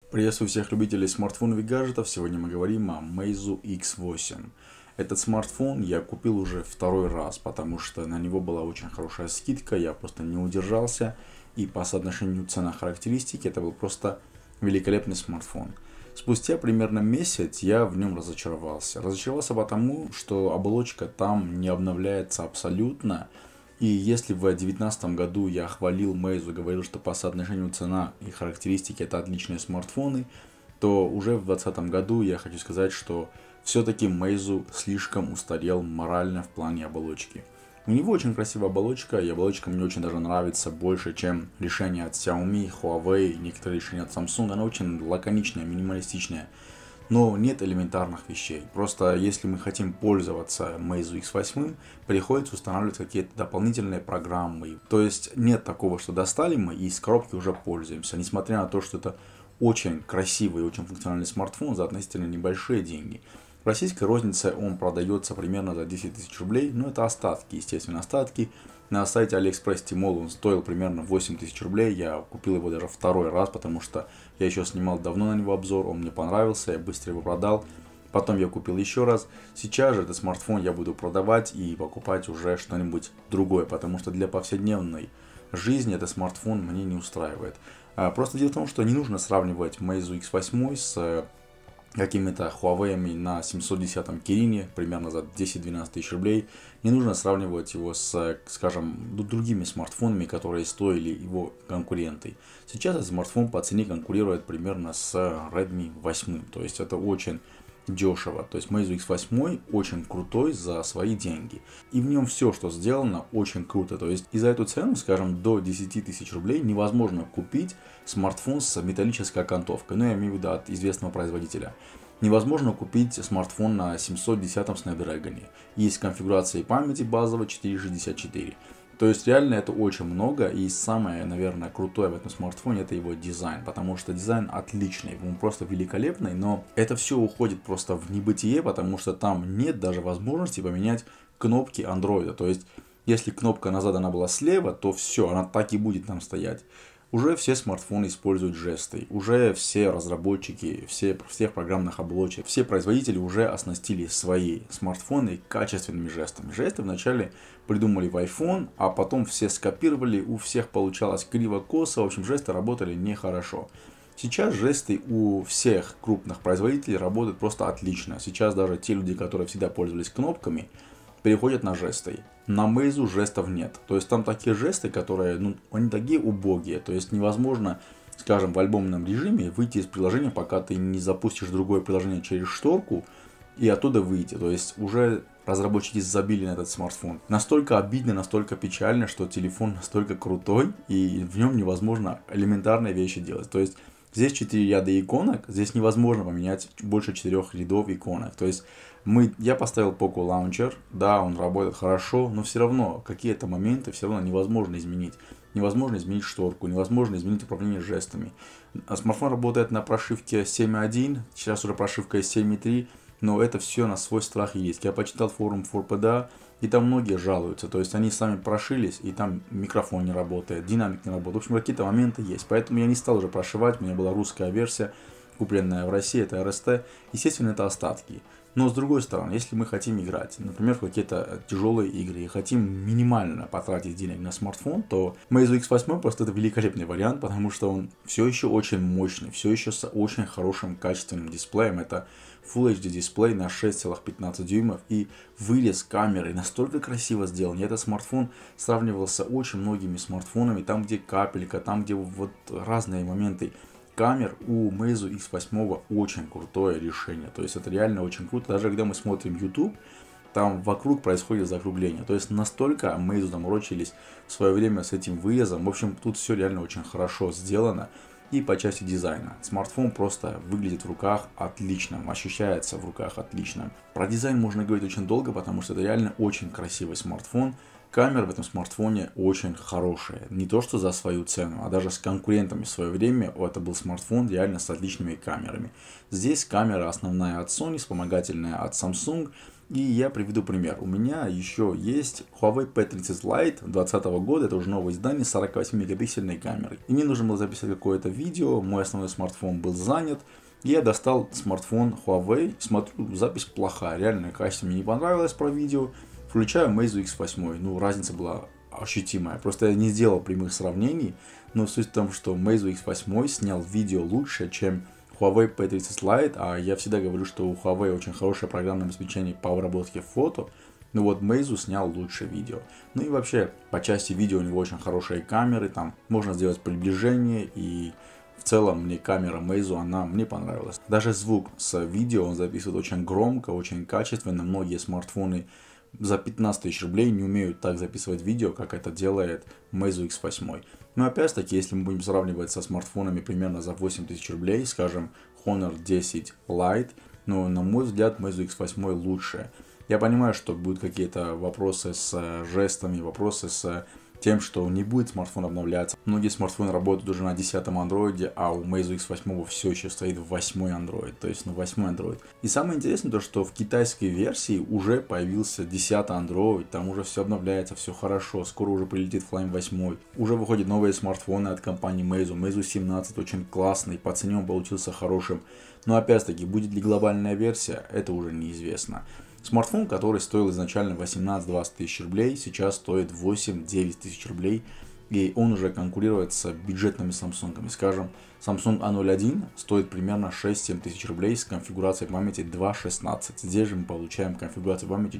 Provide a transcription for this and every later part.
Приветствую всех любителей смартфонов и гаджетов. Сегодня мы говорим о Meizu X8. Этот смартфон я купил уже второй раз, потому что на него была очень хорошая скидка, я просто не удержался. И по соотношению цена-характеристики это был просто великолепный смартфон. Спустя примерно месяц я в нем разочаровался. Разочаровался потому, что оболочка там не обновляется абсолютно. И если в 2019 году я хвалил Meizu, говорил, что по соотношению цена и характеристики это отличные смартфоны, то уже в 2020 году я хочу сказать, что все-таки Meizu слишком устарел морально в плане оболочки. У него очень красивая оболочка, и оболочка мне очень даже нравится больше, чем решения от Xiaomi, Huawei, некоторые решения от Samsung. Она очень лаконичная, минималистичная. Но нет элементарных вещей. Просто если мы хотим пользоваться Meizu X8, приходится устанавливать какие-то дополнительные программы. То есть нет такого, что достали мы и из коробки уже пользуемся. Несмотря на то, что это очень красивый и очень функциональный смартфон за относительно небольшие деньги. В российской рознице он продается примерно за 10 тысяч рублей. Но это остатки, естественно, остатки. На сайте AliExpress Tmall он стоил примерно 8 тысяч рублей. Я купил его даже второй раз, потому что я еще снимал давно на него обзор. Он мне понравился, я быстро его продал. Потом я купил еще раз. Сейчас же этот смартфон я буду продавать и покупать уже что-нибудь другое, потому что для повседневной жизни этот смартфон мне не устраивает. Просто дело в том, что не нужно сравнивать Meizu X8 с какими-то Huawei на 710-м Kirin, примерно за 10-12 тысяч рублей. Не нужно сравнивать его с, скажем, другими смартфонами, которые стоили его конкуренты. Сейчас этот смартфон по цене конкурирует примерно с Redmi 8, то есть это очень дешево. То есть Meizu X8 очень крутой за свои деньги. И в нем все, что сделано, очень круто. То есть и за эту цену, скажем, до 10 тысяч рублей невозможно купить смартфон с металлической окантовкой. Ну, я имею в виду от известного производителя. Невозможно купить смартфон на 710-м Snapdragon. Есть конфигурации памяти базовой 464. То есть реально это очень много, и самое, наверное, крутое в этом смартфоне это его дизайн, потому что дизайн отличный, он просто великолепный, но это все уходит просто в небытие, потому что там нет даже возможности поменять кнопки Android. То есть если кнопка назад она была слева, то все, она так и будет там стоять. Уже все смартфоны используют жесты, уже все разработчики, всех программных оболочек, все производители уже оснастили свои смартфоны качественными жестами. Жесты вначале придумали в iPhone, а потом все скопировали, у всех получалось криво-косо, в общем жесты работали нехорошо. Сейчас жесты у всех крупных производителей работают просто отлично. Сейчас даже те люди, которые всегда пользовались кнопками, переходят на жесты. На Meizu жестов нет. То есть там такие жесты, которые, они такие убогие. То есть невозможно, скажем, в альбомном режиме выйти из приложения, пока ты не запустишь другое приложение через шторку и оттуда выйти. То есть уже разработчики забили на этот смартфон. Настолько обидно, настолько печально, что телефон настолько крутой и в нем невозможно элементарные вещи делать. То есть здесь 4 ряда иконок, здесь невозможно поменять больше 4 рядов иконок. То есть я поставил Poco Launcher, да, он работает хорошо, но все равно какие-то моменты все равно невозможно изменить. Невозможно изменить шторку, невозможно изменить управление жестами. Смартфон работает на прошивке 7.1, сейчас уже прошивка 7.3, но это все на свой страх и риск. Я почитал форум ForPDA, и там многие жалуются. То есть они сами прошились, и там микрофон не работает, динамик не работает. В общем, какие-то моменты есть. Поэтому я не стал уже прошивать, у меня была русская версия, купленная в России, это RST. Естественно, это остатки. Но с другой стороны, если мы хотим играть, например, в какие-то тяжелые игры, и хотим минимально потратить денег на смартфон, то Meizu X8 просто это великолепный вариант, потому что он все еще очень мощный, все еще с очень хорошим качественным дисплеем. Это Full HD дисплей на 6,15 дюймов, и вырез камеры настолько красиво сделан. И этот смартфон сравнивался очень многими смартфонами, там где капелька, там где вот разные моменты камер у Meizu X8 очень крутое решение. То есть это реально очень круто. Даже когда мы смотрим YouTube, там вокруг происходит закругление. То есть настолько Meizu заморочились в свое время с этим вырезом. В общем, тут все реально очень хорошо сделано. И по части дизайна. Смартфон просто выглядит в руках отлично, ощущается в руках отлично. Про дизайн можно говорить очень долго, потому что это реально очень красивый смартфон. Камеры в этом смартфоне очень хорошие. Не то что за свою цену, а даже с конкурентами в свое время это был смартфон реально с отличными камерами. Здесь камера основная от Sony, вспомогательная от Samsung. И я приведу пример. У меня еще есть Huawei P30 Lite 2020 года, это уже новое издание с 48-мегапиксельной камерой. И мне нужно было записать какое-то видео, мой основной смартфон был занят. И я достал смартфон Huawei, смотрю, запись плохая, реально качество мне не понравилось про видео. Включаю Meizu X8, ну разница была ощутимая. Просто я не сделал прямых сравнений, но суть в том, что Meizu X8 снял видео лучше, чем Huawei P30 Lite, а я всегда говорю, что у Huawei очень хорошее программное обеспечение по обработке фото, но вот Meizu снял лучше видео. Ну и вообще, по части видео у него очень хорошие камеры, там можно сделать приближение, и в целом мне камера Meizu, она мне понравилась. Даже звук с видео он записывает очень громко, очень качественно, многие смартфоны за 15 тысяч рублей не умеют так записывать видео, как это делает Meizu X8. Но опять-таки, если мы будем сравнивать со смартфонами примерно за 8 тысяч рублей, скажем, Honor 10 Lite, но на мой взгляд Meizu X8 лучше. Я понимаю, что будут какие-то вопросы с жестами, вопросы с тем, что не будет смартфон обновляться. Многие смартфоны работают уже на 10-м андроиде, а у Meizu X8 все еще стоит в 8-й андроид, то есть на 8-й андроид. И самое интересное то, что в китайской версии уже появился 10-й андроид, там уже все обновляется, все хорошо, скоро уже прилетит Flyme 8. Уже выходят новые смартфоны от компании Meizu 17 очень классный, по цене он получился хорошим. Но опять-таки, будет ли глобальная версия, это уже неизвестно. Смартфон, который стоил изначально 18-20 тысяч рублей, сейчас стоит 8-9 тысяч рублей. И он уже конкурирует с бюджетными Samsung. Скажем, Samsung A01 стоит примерно 6-7 тысяч рублей с конфигурацией памяти 2.16. Здесь же мы получаем конфигурацию памяти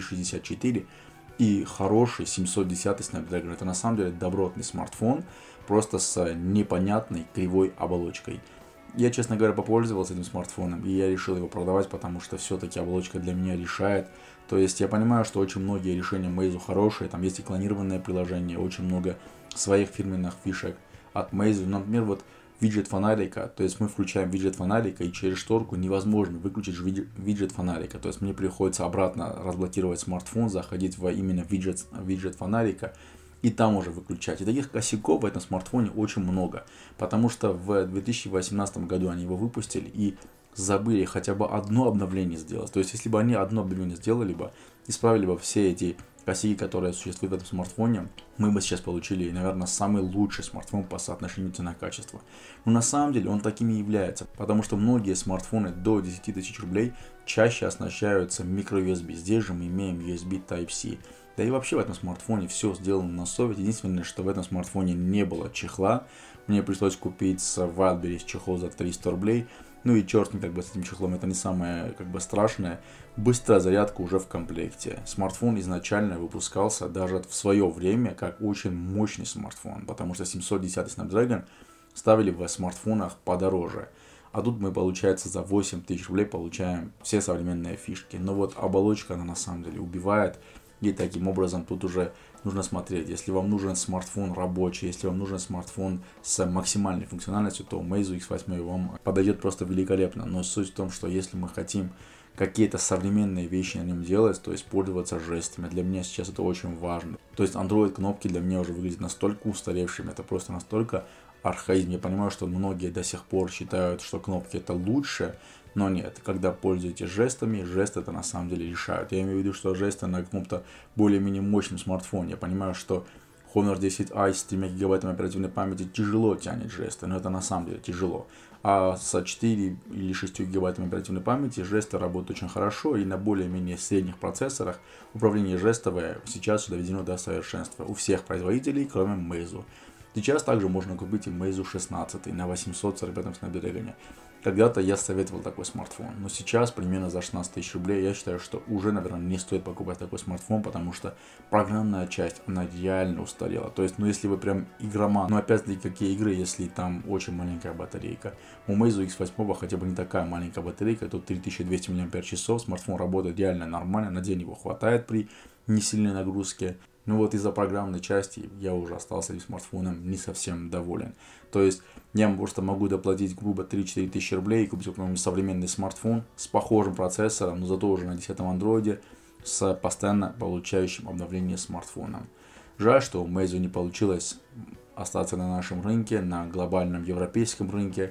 4.64 и хороший 710 Snapdragon. Это на самом деле добротный смартфон, просто с непонятной кривой оболочкой. Я, честно говоря, попользовался этим смартфоном, и я решил его продавать, потому что все-таки оболочка для меня решает. То есть я понимаю, что очень многие решения Meizu хорошие, там есть и клонированное приложение, очень много своих фирменных фишек от Meizu. Например, вот виджет фонарика, то есть мы включаем виджет фонарика, и через шторку невозможно выключить виджет фонарика. То есть мне приходится обратно разблокировать смартфон, заходить в именно виджет фонарика, и там уже выключать. И таких косяков в этом смартфоне очень много, потому что в 2018 году они его выпустили и забыли хотя бы одно обновление сделать. То есть, если бы они одно обновление сделали бы, исправили бы все эти косяки, которые существуют в этом смартфоне, мы бы сейчас получили, наверное, самый лучший смартфон по соотношению цена-качество. Но на самом деле он таким и является, потому что многие смартфоны до 10 тысяч рублей чаще оснащаются micro-USB. Здесь же мы имеем USB Type-C. Да и вообще в этом смартфоне все сделано на совесть. Единственное, что в этом смартфоне не было чехла. Мне пришлось купить с Wildberries чехол за 300 рублей. Ну и черт мне с этим чехлом, это не самое страшное. Быстрая зарядка уже в комплекте. Смартфон изначально выпускался даже в свое время как очень мощный смартфон, потому что 710 Snapdragon ставили в смартфонах подороже. А тут мы, получается, за 8 тысяч рублей получаем все современные фишки. Но вот оболочка, она на самом деле убивает. И таким образом тут уже нужно смотреть. Если вам нужен смартфон рабочий, если вам нужен смартфон с максимальной функциональностью, то Meizu X8 вам подойдет просто великолепно. Но суть в том, что если мы хотим какие-то современные вещи на нем делать, то есть пользоваться жестами, для меня сейчас это очень важно. То есть Android кнопки для меня уже выглядят настолько устаревшими, это просто настолько архаизм. Я понимаю, что многие до сих пор считают, что кнопки это лучше, но нет, когда пользуетесь жестами, жесты это на самом деле решают. Я имею в виду, что жесты на каком-то более-менее мощном смартфоне. Я понимаю, что Honor 10i с 3 гигабайтами оперативной памяти тяжело тянет жесты, но это на самом деле тяжело. А с 4 или 6 гигабайтами оперативной памяти жесты работают очень хорошо, и на более-менее средних процессорах управление жестовое сейчас доведено до совершенства у всех производителей, кроме Meizu. Сейчас также можно купить и Meizu 16 на 845 Snapdragon. Когда-то я советовал такой смартфон, но сейчас примерно за 16 тысяч рублей я считаю, что уже, наверное, не стоит покупать такой смартфон, потому что программная часть, она реально устарела. То есть, если вы прям игроман, но опять-таки какие игры, если там очень маленькая батарейка. У Meizu X8 хотя бы не такая маленькая батарейка, тут 3200 мАч, смартфон работает реально нормально, на день его хватает при несильной нагрузке. Ну вот из-за программной части я уже остался этим смартфоном не совсем доволен. То есть я просто могу доплатить грубо 3-4 тысячи рублей и купить какой-нибудь современный смартфон с похожим процессором, но зато уже на 10-м андроиде с постоянно получающим обновление смартфоном. Жаль, что у Meizu не получилось остаться на нашем рынке, на глобальном европейском рынке.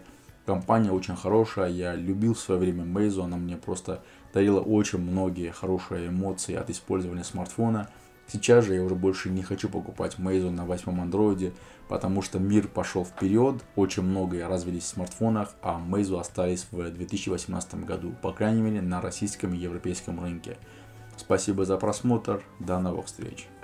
Компания очень хорошая, я любил в свое время Meizu, она мне просто дарила очень многие хорошие эмоции от использования смартфона. Сейчас же я уже больше не хочу покупать Meizu на 8 андроиде, потому что мир пошел вперед, очень многие развились в смартфонах, а Meizu остались в 2018 году, по крайней мере на российском и европейском рынке. Спасибо за просмотр, до новых встреч!